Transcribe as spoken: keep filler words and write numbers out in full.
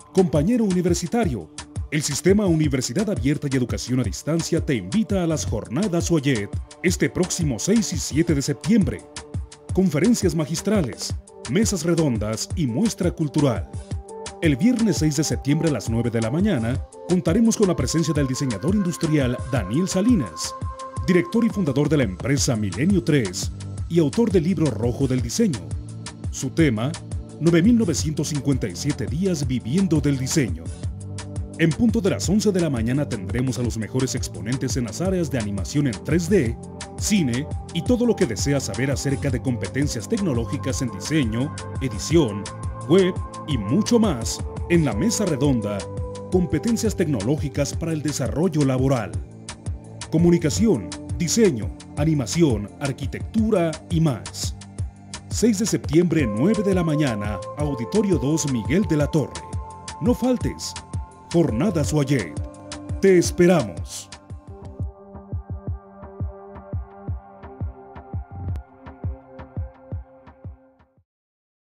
Compañero universitario, el Sistema Universidad Abierta y Educación a Distancia te invita a las Jornadas Oyet este próximo seis y siete de septiembre. Conferencias magistrales, mesas redondas y muestra cultural. El viernes seis de septiembre a las nueve de la mañana contaremos con la presencia del diseñador industrial Daniel Salinas, director y fundador de la empresa Milenio tres y autor del libro rojo del diseño. Su tema, nueve mil novecientos cincuenta y siete días viviendo del diseño. En punto de las once de la mañana tendremos a los mejores exponentes en las áreas de animación en tres D, cine y todo lo que deseas saber acerca de competencias tecnológicas en diseño, edición, web y mucho más en la mesa redonda Competencias tecnológicas para el desarrollo laboral. Comunicación, diseño, animación, arquitectura y más. seis de septiembre, nueve de la mañana, Auditorio dos Miguel de la Torre. No faltes. Jornadas Oyet. Te esperamos.